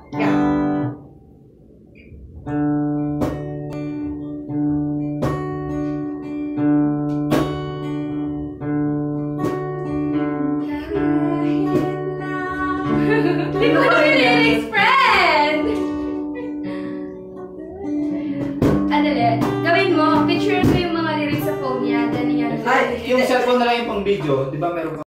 Yeah. Hindi ko alam yung lyrics, friend! Adali, gawin mo, picture mo yung mga lyrics sa phone niya, then yan. Ay, yung cellphone na lang yung pang video, di ba meron